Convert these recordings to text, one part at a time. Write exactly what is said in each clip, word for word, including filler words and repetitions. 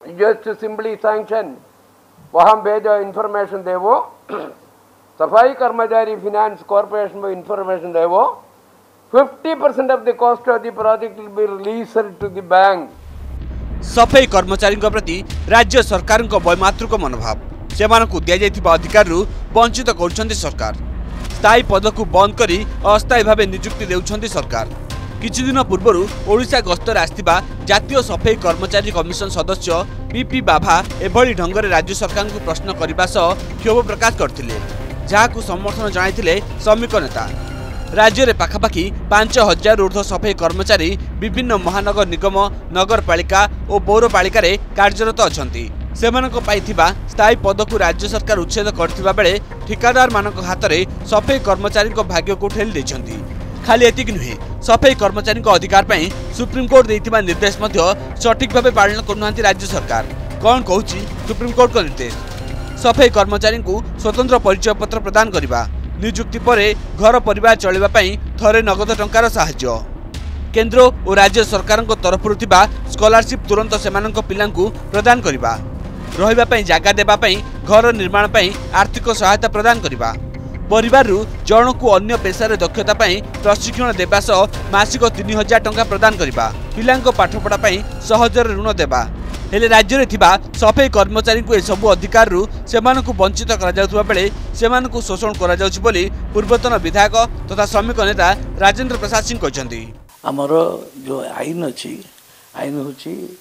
just simply sanction वहाँ पे जो information दे वो सफाई कर्मचारी finance corporation में information दे वो fifty percent of the cost of the project will be released to the bank. सफाई कर्मचारी प्रति राज्य सरकार वैमातृक मनोभाव से दि जाइथिबा अधिकार वंचित करुछंती सरकार। स्थायी पद को बंद करी अस्थायी भाव नियुक्ति देउछंती सरकार। किछि दिन पूर्व ओडिशा गस्तर आस्थिबा जातीय सफाई कर्मचारी कमिशन सदस्य पीपी बाभा एभली ढंगरे राज्य सरकार को प्रश्न करने सह क्षोभ प्रकाश करथिले, जहाकु समर्थन जणाइथिले श्रमिक नेता। राज्य में पाखापाखि पांच हजार ऊर्ध्व सफाई कर्मचारी विभिन्न महानगर निगम, नगरपालिका और पौरपालिका कार्यरत अछंती। सेमानक पाइथिबा स्थायी पद को राज्य सरकार उच्छेद करथिबा बेले ठिकादार मानक हाथ में सफाई कर्मचारी भाग्य को ठेली देछंती। खाली एतिक नुहे, सफाई कर्मचारी अधिकार पर सुप्रीमकोर्ट देइथिबा निर्देश सठिक भाव पालन करनुहांती राज्य सरकार। कौन कहूची सुप्रीम कोर्ट का निर्देश? सफाई कर्मचारी को स्वतंत्र परिचय पत्र प्रदान करने, नियुक्ति पर घर परिवार चलैबा पई थरे नगद टंकार साहाय्य, केंद्र और राज्य सरकार तरफ स्कॉलरशिप तुरंत सेमानक पिलांकु प्रदान करबा, रहिबा पई जागा देबा पई घर निर्माण पई आर्थिक सहायता प्रदान करबा, परिवार जन को अन्य पेशार दक्षता पई प्रशिक्षण देबा सह मासिक तीन हजार टंका प्रदान करबा, पिलांक पाठपढ़ा पई सहजर ऋण देबा। हेले राज्य में थिबा सफाई कर्मचारी को सबु अधिकार सेमानकु वंचित करा जाउथबा बेले सेमानकु शोषण करा जाउछि बोली पूर्वतन विधायक तथा श्रमिक नेता राजेंद्र प्रसाद सिंह कहते। आमर जो आईन अच्छी आईन हूँ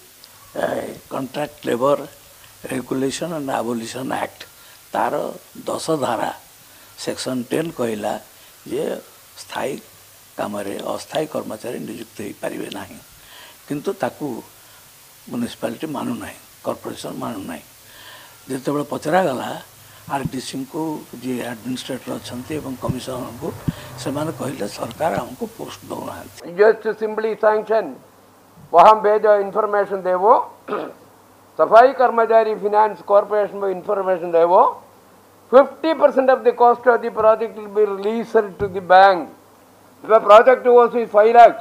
contract labour regulation and abolition act तार दस धारा सेक्शन टेन कहला जे स्थायी काम अस्थायी कर्मचारी नियुक्त हो पारे ना, किंतु ताकू म्युनिसिपालिटी मानु ना, कॉर्पोरेशन मानु ना। जिते पचरा गला आरडीसी को जी एडमिनिस्ट्रेटर अच्छा कमिशनर को से कहले सरकार हमको पोस्ट दौना जस्ट सिंपली सैंक्शन वहाँ पे जो इन्फॉर्मेशन दे वो सफाई कर्मचारी फिनांस कॉर्पोरेशन में इन्फॉर्मेशन दे वो fifty percent of the cost of the project will be released to the bank. The project was five lakhs.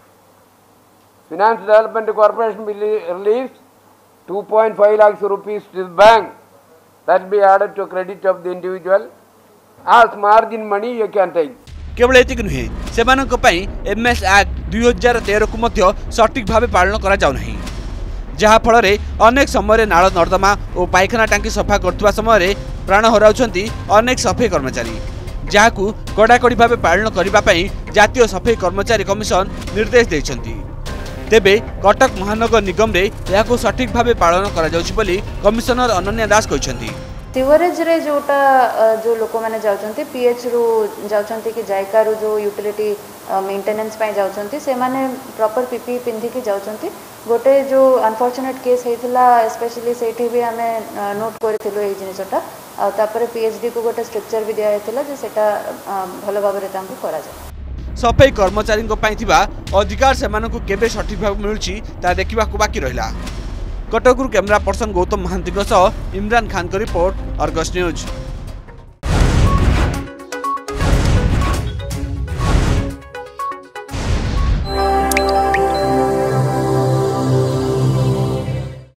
Finance Development Corporation will release two point five lakhs rupees to the bank. That will be added to credit of the individual. As margin money you can take. केवल एतिक नुहे, सेमानक पई MS act दुई हजार तेरह को मध्य सठिक भाव पालन करा जाउ नहीं, जहा फल अनेक समय नाल नर्दमा और पायखाना टांकी सफा करथुवा समय प्राण हराउछंती अनेक सफाई कर्मचारी, जहाकू कड़ाकड़ी भाव पालन करबा पई जातीय सफाई कर्मचारी कमिशन निर्देश देछंती। तेबे कटक महानगर निगम रे याकू सठिक भाव पालन करा जाउछि बोली कमिशनर अनन्या दास कहछंती। सीवरेज रे जोटा जो लोक मैंने जाउछंती पीएच रु जाउछंती कि जायका रु जो यूटिलिटी मेंटेनेंस पई जाउछंती से माने प्रॉपर पीपी पिंधी की जाउछंती। गोटे जो अनफॉर्चुनेट केस हेतिला स्पेशली सेठी भी हमें नोट करथिलो ए जिनिसटा आ तापर पीएचडी को गोटे स्ट्रक्चर भी दिया हेतिला जे सेटा भलो भाबरे तांको करा जाय। सफाई कर्मचारी को पाई थिबा अधिकार सेमानकु केबे सठिक भाव मिलुछि ता देखिबा को बाकी रहिला। कटकरु कैमरा पर्सन गौतम महांती सह इमरान खान का रिपोर्ट, अर्गस न्यूज।